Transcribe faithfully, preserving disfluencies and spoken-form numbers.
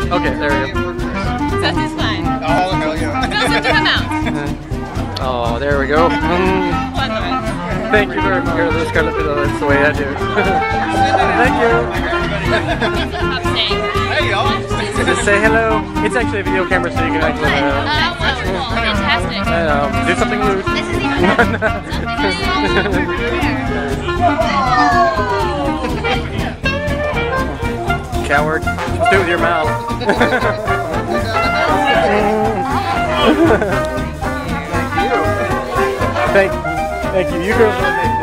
Okay, there we go. That is fine. Oh, hell yeah. Goes into her mouth. Oh, there we go. Mm. Thank you very much. Here, this kind of, that's the way I do. Thank you. Hey, y'all. Just say hello. It's actually a video camera, so you can actually. Uh, Oh, wonderful. Fantastic. I know. Do something rude. This is even Coward. Just do it with your mouth. Thank you. Thank, thank you. You girls will make